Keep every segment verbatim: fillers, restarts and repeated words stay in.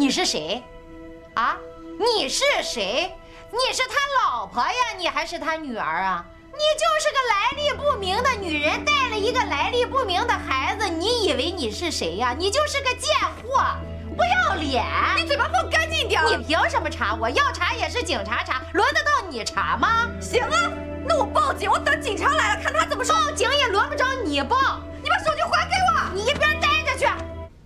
你是谁？啊，你是谁？你是他老婆呀？你还是他女儿啊？你就是个来历不明的女人，带了一个来历不明的孩子，你以为你是谁呀？你就是个贱货，不要脸！ 你嘴巴放干净点！ 你凭什么查我？要查也是警察查，轮得到你查吗？ 行啊，那我报警，我等警察来了，看他怎么说。 报警也轮不着你报， 你把手机还给我！ 你一边待着去。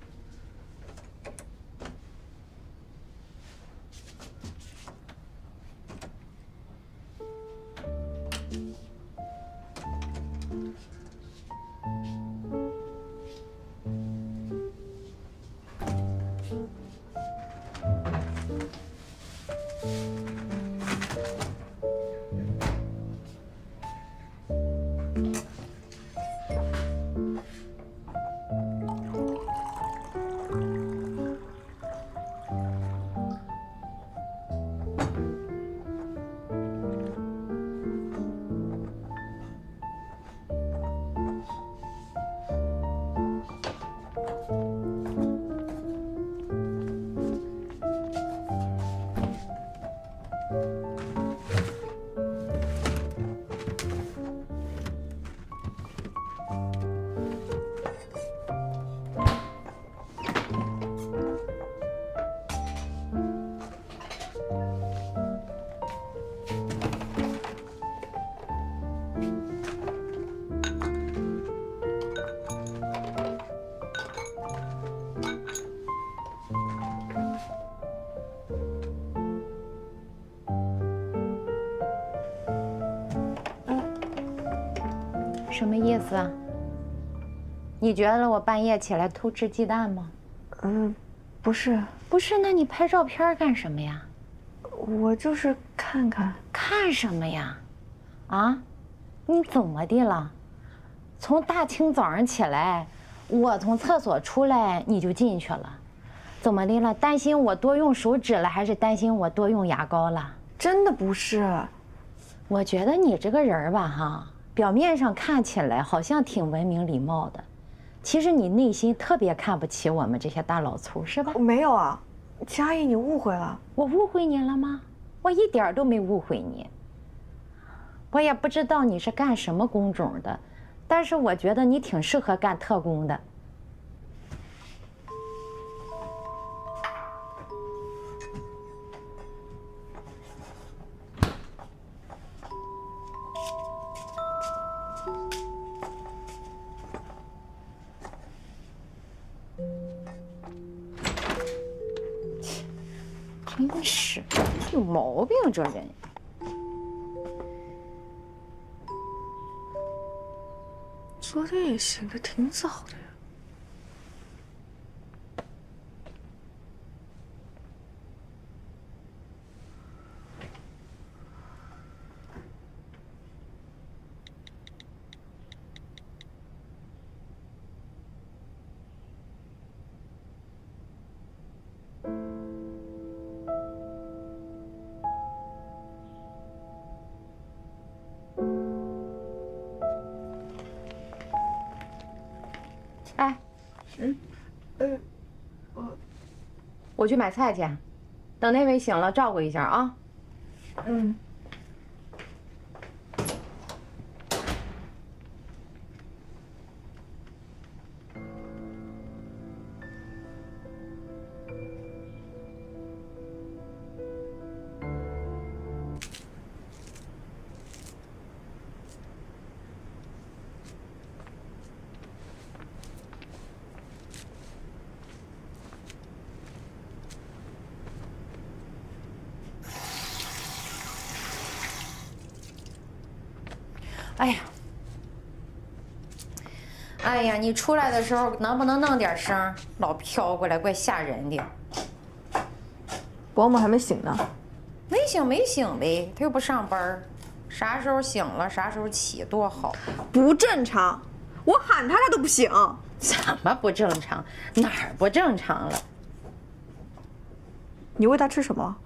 什么意思啊？你觉得我半夜起来偷吃鸡蛋吗？ 嗯，不是， 不是，那你拍照片干什么呀？ 我就是看看。 看什么呀？啊？你怎么的了？从大清早上起来，我从厕所出来你就进去了，怎么的了？担心我多用手指了，还是担心我多用牙膏了？ 真的不是。 我觉得你这个人吧，哈。表面上看起来好像挺文明礼貌的，其实你内心特别看不起我们这些大老粗，是吧？ 我没有啊，佳怡，你误会了。 我误会你了吗？我一点都没误会你。我也不知道你是干什么工种的，但是我觉得你挺适合干特工的。真是有毛病，这人。 昨天也醒得挺早的呀。 哎，嗯，呃，我我去买菜去，等那位醒了照顾一下啊。嗯。哎呀，哎呀，你出来的时候能不能弄点声？老飘过来，怪吓人的。 保姆还没醒呢。 没醒没醒呗，他又不上班，啥时候醒了啥时候起，多好。 不正常，我喊他他都不醒。 怎么不正常？哪儿不正常了？ 你喂他吃什么？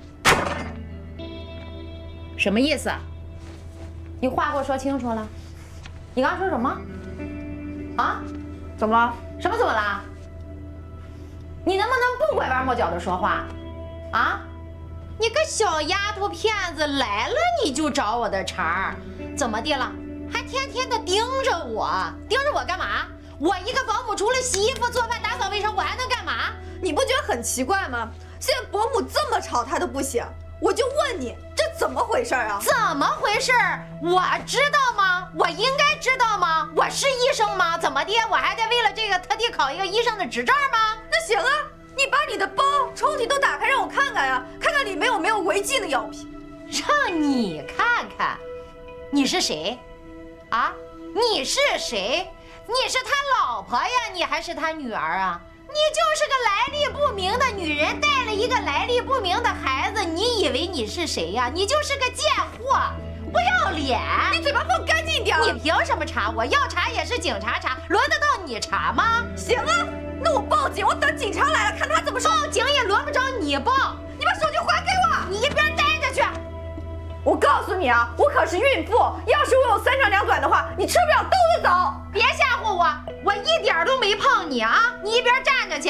什么意思？你话给我说清楚了。 你刚刚说什么？啊？ 怎么了？ 什么怎么了？你能不能不拐弯抹角的说话？啊？你个小丫头片子，来了你就找我的茬儿，怎么的了？还天天的盯着我，盯着我干嘛？我一个保姆，除了洗衣服、做饭、打扫卫生，我还能干嘛？ 你不觉得很奇怪吗？现在伯母这么吵，她都不行。我就问你，这怎么回事啊？ 怎么回事？我知道吗？我应该知道吗？我是医生吗？怎么的？我还得为了这个特地考一个医生的执照吗？ 那行啊，你把你的包、抽屉都打开，让我看看呀，看看里面有没有违禁的药品。 让你看看，你是谁？啊？你是谁？你是他老婆呀？你还是他女儿啊？你就是个来历不明的女人，带了一个来历不明的孩子，你以为你是谁呀？你就是个贱货，不要脸！ 你嘴巴放干净点！ 你凭什么查我？要查也是警察查，轮得到你查吗？ 行啊，那我报警，我等警察来了，看他怎么说。 报警也轮不着你报， 你把手机还给我！ 你一边待着去！ 我告诉你啊，我可是孕妇，要是我有三长两短的话，你吃不了兜着走。 别吓唬我，我一点都没碰你啊！你一边站着去。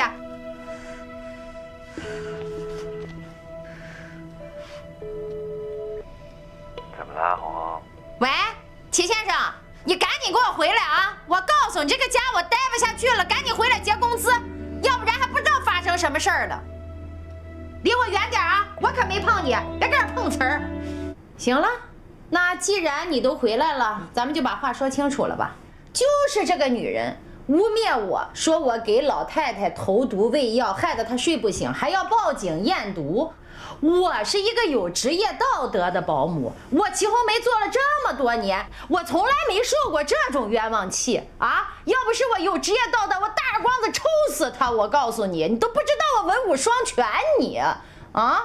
怎么了，红红？ 喂，齐先生，你赶紧给我回来啊！我告诉你，这个家我待不下去了，赶紧回来结工资，要不然还不知道发生什么事儿了。离我远点啊！我可没碰你，别跟这碰瓷儿。行了，那既然你都回来了，咱们就把话说清楚了吧。就是这个女人污蔑我说我给老太太投毒喂药，害得她睡不醒，还要报警验毒。我是一个有职业道德的保姆，我祁红梅做了这么多年，我从来没受过这种冤枉气啊！要不是我有职业道德，我大耳光子抽死她！我告诉你，你都不知道我文武双全，你啊！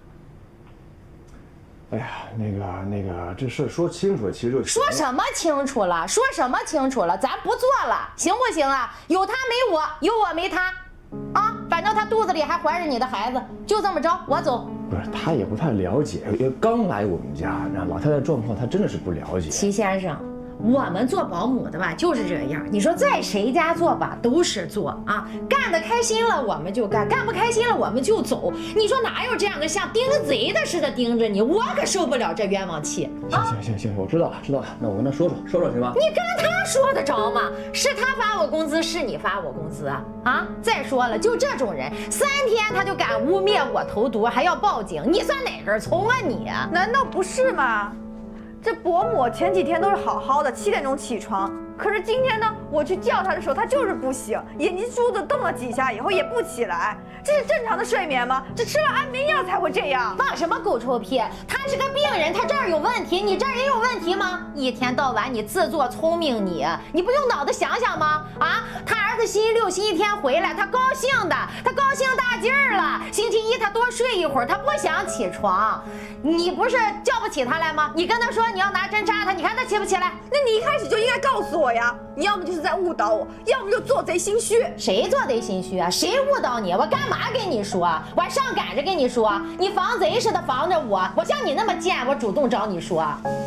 哎呀，那个那个，这事说清楚，其实就说什么清楚了？说什么清楚了？咱不做了，行不行啊？有他没我，有我没他，啊，反正他肚子里还怀着你的孩子，就这么着，我走。 不是，他也不太了解，因为刚来我们家，那老太太状况他真的是不了解。 齐先生，我们做保姆的吧就是这样，你说在谁家做吧都是做啊，干得开心了我们就干，干不开心了我们就走。你说哪有这样的像盯贼的似的盯着你？我可受不了这冤枉气。 行行行行，我知道了知道了，那我跟他说说说说行吗？ 你跟他说得着吗？是他发我工资，是你发我工资啊？啊！再说了，就这种人，三天他就敢污蔑我投毒，还要报警，你算哪根葱啊你？ 难道不是吗？这伯母前几天都是好好的，七点钟起床，可是今天呢，我去叫她的时候，她就是不醒，眼睛珠子动了几下以后也不起来，这是正常的睡眠吗？这吃了安眠药才会这样。 放什么狗臭屁？他是个病人，他这儿有问题，你这儿也有问题吗？一天到晚你自作聪明，你你不用脑子想想吗？啊，他儿子星期六、星期天回来，他高兴的，他高兴大劲儿了。星期一他多睡一会儿，他不想起床，你不是叫不起他来吗？你跟他说你要拿针扎他，你看他起不起来？ 那你一开始就应该告诉我呀！你要么就是在误导我，要么就做贼心虚。 谁做贼心虚啊？谁误导你？我干嘛跟你说？我还上赶着跟你说，你防贼似的防着我。我像你那么贱，我主动找你说。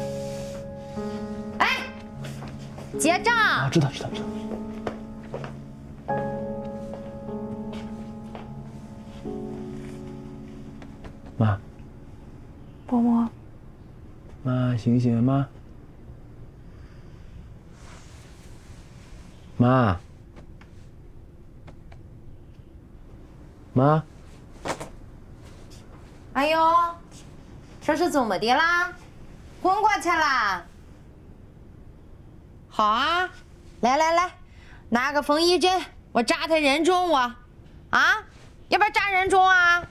哎，结账。 啊，知道知道知道。妈， 伯母， 妈醒醒，妈，妈，妈， 哎呦，这是怎么的啦？昏过去了？好啊，来来来，拿个缝衣针，我扎他人中我，啊，要不要扎人中啊？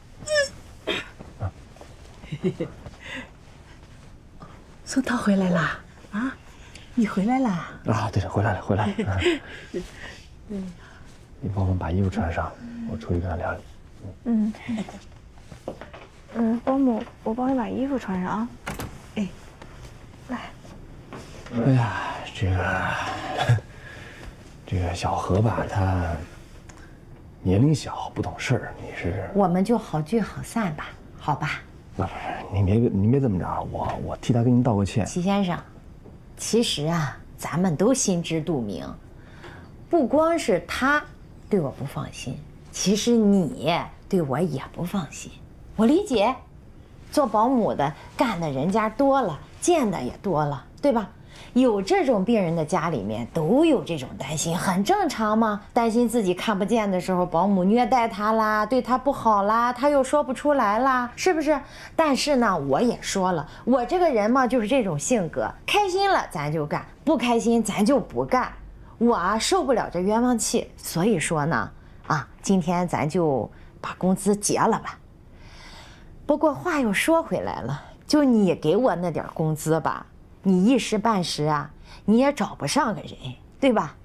宋涛回来啦！啊，你回来啦！ 啊，对，回来了，回来了。嗯，你帮我把衣服穿上，我出去跟他聊聊。 嗯，嗯，伯母，我帮你把衣服穿上啊。 哎， 来。 哎呀，这个这个小何吧，他年龄小，不懂事儿。你是我们就好聚好散吧，好吧？ 不是，您别您别这么着，我我替他跟您道个歉。 齐先生，其实啊， 咱们都心知肚明。不光是他对我不放心，其实你对我也不放心。我理解，做保姆的干的人家多了，见的也多了，对吧？有这种病人的家里面都有这种担心，很正常嘛。担心自己看不见的时候，保姆虐待他啦，对他不好啦，他又说不出来啦，是不是？但是呢，我也说了，我这个人嘛就是这种性格，开心了咱就干，不开心咱就不干。我啊受不了这冤枉气，所以说呢，啊，今天咱就把工资结了吧。不过话又说回来了，就你给我那点工资吧。你一时半时啊，你也找不上个人，对吧？